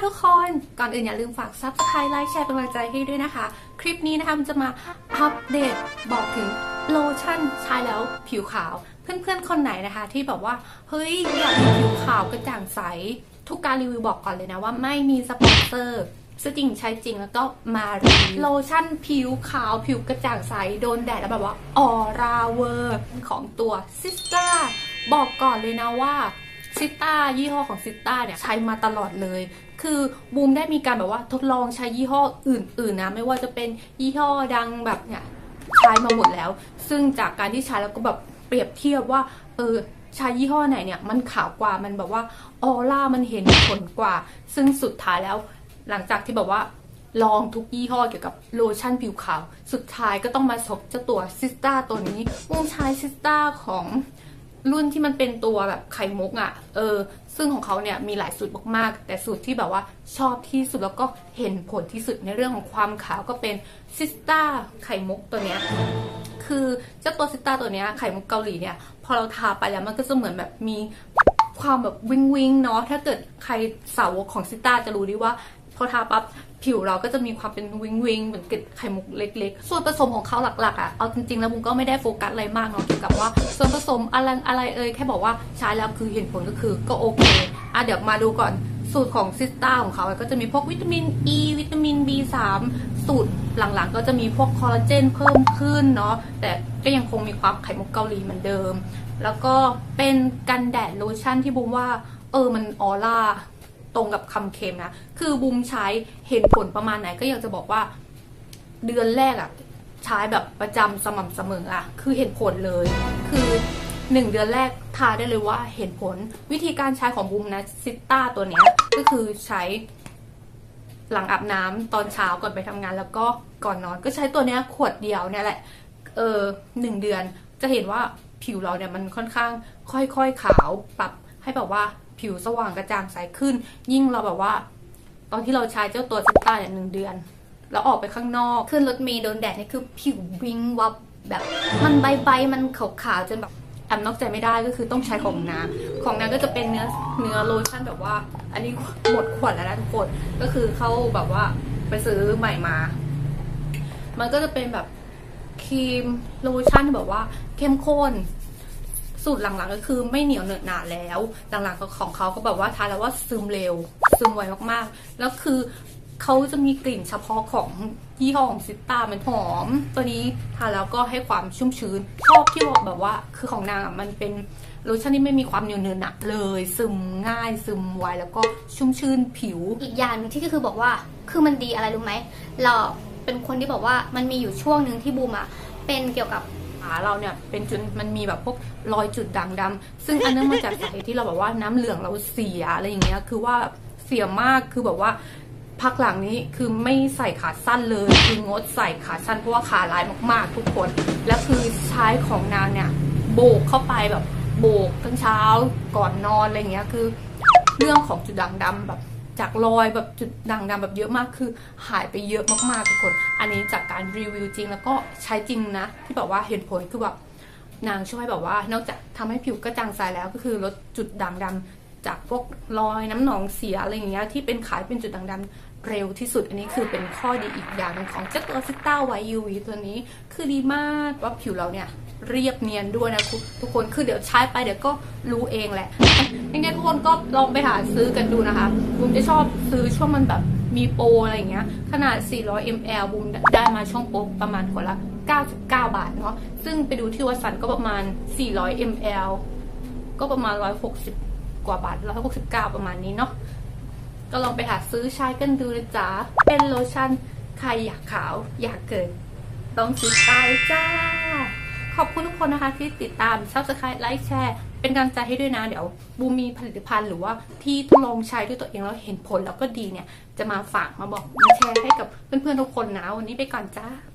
ทุกคนก่อนอื่นอย่าลืมฝาก Subscribe ไลค์แชร์เป็นกำลังใจให้ด้วยนะคะคลิปนี้นะคะมันจะมาอัปเดตบอกถึงโลชั่นใช้แล้วผิวขาวเพื่อนๆคนไหนนะคะที่แบบว่าเฮ้ยอยากมีผิวขาวกระจ่างใสทุกการรีวิวบอกก่อนเลยนะว่าไม่มีสปอนเซอร์จริงใช้จริงแล้วก็มารีวิวโลชั่นผิวขาวผิวกระจ่างใสโดนแดดแล้วแบบว่าออราเวอร์ของตัวซิสตาบอกก่อนเลยนะว่าซิสตายี่ห้อของซิสตาเนี่ยใช้มาตลอดเลยคือบูมได้มีการแบบว่าทดลองใช้ยี่ห้ออื่นๆนะไม่ว่าจะเป็นยี่ห้อดังแบบเนี่ยใช้มาหมดแล้วซึ่งจากการที่ใช้แล้วก็แบบเปรียบเทียบว่าใช้ยี่ห้อไหนเนี่ยมันขาวกว่ามันแบบว่าออร่ามันเห็นผลกว่าซึ่งสุดท้ายแล้วหลังจากที่แบบว่าลองทุกยี่ห้อเกี่ยวกับโลชั่นผิวขาวสุดท้ายก็ต้องมาซบเจ้าตัวซิสตาตัวนี้บูมใช้ซิสตาของรุ่นที่มันเป็นตัวแบบไข่มุกซึ่งของเขาเนี่ยมีหลายสูตรมากๆแต่สูตรที่แบบว่าชอบที่สุดแล้วก็เห็นผลที่สุดในเรื่องของความขาวก็เป็นซิสตาไข่มุกตัวเนี้ยคือเจ้าตัวซิสตาตัวเนี้ยไข่มุกเกาหลีเนี่ยพอเราทาไปแล้วมันก็จะเหมือนแบบมีความแบบวิงวิงเนาะถ้าเกิดใครสาวกของซิสตาจะรู้ดีว่าพอทาปั๊บผิวเราก็จะมีความเป็นวิงวิงเหมือนเกล็ดไข่มุกเล็กๆส่วนผสมของเขาหลักๆเอาจริงๆแล้วบุ้งก็ไม่ได้โฟกัสอะไรมากเนาะเกี่ยวกับว่าส่วนผสมอะไรแค่บอกว่าใช้แล้วคือเห็นผลก็โอเคเดี๋ยวมาดูก่อนสูตรของซิสตาของเขาก็จะมีพวกวิตามิน E วิตามิน B3 สูตรหลังๆก็จะมีพวกคอลลาเจนเพิ่มขึ้นเนาะแต่ก็ยังคงมีความไข่มุกเกาหลีเหมือนเดิมแล้วก็เป็นกันแดดโลชั่นที่บุ้งว่ามันออร่าตรงกับคำเค็มนะคือบูมใช้เห็นผลประมาณไหนก็อยากจะบอกว่าเดือนแรกใช้แบบประจำสม่ำเสมอคือเห็นผลเลยคือ1 เดือนแรกทาได้เลยว่าเห็นผลวิธีการใช้ของบูมนะซิสตาตัวเนี้ยก็คือใช้หลังอาบน้ำตอนเช้าก่อนไปทำงานแล้วก็ก่อนนอนก็ใช้ตัวเนี้ยขวดเดียวเนี่ยแหละ1 เดือนจะเห็นว่าผิวเราเนี่ยมันค่อนข้างค่อยๆขาวปรับให้แบบว่าผิวสว่างกระจ่างใสขึ้นยิ่งเราแบบว่าตอนที่เราใช้เจ้าตัวซิสตาเนี่ย1 เดือนแล้วออกไปข้างนอกขึ้นรถเมล์โดนแดดนี่คือผิววิงวับแบบมันใบมันขาวๆจนแบบแอบนอกใจไม่ได้ก็คือต้องใช้ของนางก็จะเป็นเนื้อโลชั่นแบบว่าอันนี้หมดขวดแล้วนะทุกคนก็คือเขาแบบว่าไปซื้อใหม่มามันก็จะเป็นแบบครีมโลชั่นแบบว่าเข้มข้นสูตรหลังๆก็คือไม่เหนียวเหนอะหนาแล้วหลังๆของเขาก็แบบว่าทานแล้วว่าซึมเร็วซึมไวมากๆแล้วคือเขาจะมีกลิ่นเฉพาะของยี่ห้อของซิสตามันหอมตัวนี้ทานแล้วก็ให้ความชุ่มชื้นชอบที่แบบว่าคือของนางมันเป็นโลชั่นที่ไม่มีความเหนียวเนอะหนะเลยซึมง่ายซึมไวแล้วก็ชุ่มชื้นผิวอีกอย่างนึงที่ก็คือบอกว่าคือมันดีอะไรรู้ไหมเราเป็นคนที่บอกว่ามันมีอยู่ช่วงหนึ่งที่บูมเป็นเกี่ยวกับเราเนี่ยเป็นจุดมันมีแบบพวกรอยจุดด่างดำซึ่งอันนั้นมาจากสาเหตุที่เราแบบว่าน้ำเหลืองเราเสียอะไรอย่างเงี้ยคือว่าเสียมากคือแบบว่าพักหลังนี้คือไม่ใส่ขาสั้นเลยคืองดใส่ขาสั้นเพราะว่าขาลายมากๆทุกคนแล้วคือใช้ของนางเนี่ยโบกเข้าไปแบบโบกทั้งเช้าก่อนนอนอะไรเงี้ยคือเรื่องของจุดด่างดำแบบจากรอยแบบจุดด่างดำแบบเยอะมากคือหายไปเยอะมากๆทุกคนอันนี้จากการรีวิวจริงแล้วก็ใช้จริงนะที่แบบว่าเห็นผลคือแบบนางช่วยแบบว่านอกจากทำให้ผิวกระจ่างใสแล้วก็คือลดจุดด่างดำจากพวกรอยน้ำหนองเสียอะไรอย่างเงี้ยที่เป็นขายเป็นจุดด่างดำเร็วที่สุดอันนี้คือเป็นข้อดีอีกอย่างหนึ่งของเจ้าตัวซิสตาไวท์ UV ตัวนี้คือดีมากว่าผิวเราเนี่ยเรียบเนียนด้วยนะทุกคนคือเดี๋ยวใช้ไปเดี๋ยวก็รู้เองแหละยังไงทุกคนก็ลองไปหาซื้อกันดูนะคะบูมจะชอบซื้อช่วงมันแบบมีโปรอะไรอย่างเงี้ยขนาด400 ml บูมได้มาช่วงโปรประมาณขวดละ99 บาทเนาะซึ่งไปดูที่วัสันก็ประมาณ400 ml ก็ประมาณ160 กว่าบาท169ประมาณนี้เนาะก็ลองไปหาซื้อใช้กันดูนะจ๊ะเป็นโลชั่นใครอยากขาวอยากเกิดต้องซื้อไปจ้าขอบคุณทุกคนนะคะที่ติดตาม Subscribe ไลค์แชร์เป็นกำลังใจให้ด้วยนะเดี๋ยวบูมีผลิตภัณฑ์หรือว่าที่ทดลองใช้ด้วยตัวเองแล้วเห็นผลแล้วก็ดีเนี่ยจะมาฝากมาบอกมาแชร์ให้กับเพื่อนๆทุกคนนะวันนี้ไปก่อนจ้า